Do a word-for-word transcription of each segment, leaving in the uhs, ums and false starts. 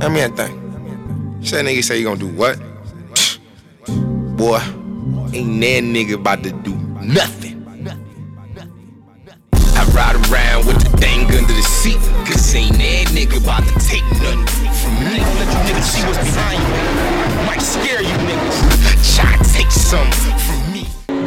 Let me that thing. Said nigga say you gonna do what? Boy, ain't that nigga about to do nothing. I ride around with the thing under the seat, cause ain't that nigga about to take nothing from me. Let you niggas see what's behind you. Might scare you niggas. Try to take something from me.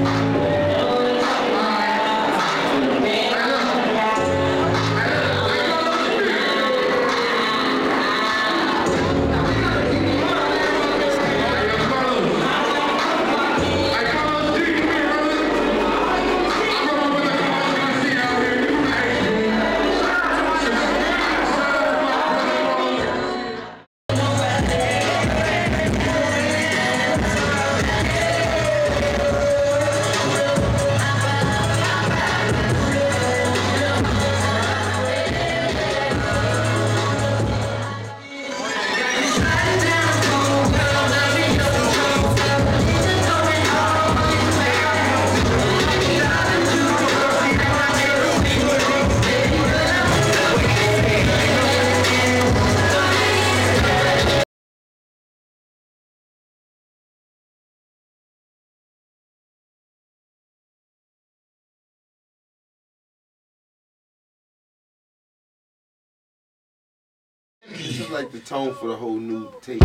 This is like the tone for the whole new tape.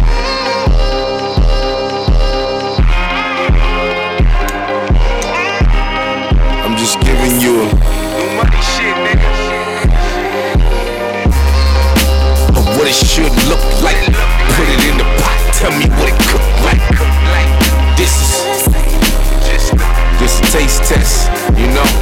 I'm just giving you a new money shit, nigga. Of what it should look like. Put it in the pot, tell me what it cook like. This is just this a taste test, you know.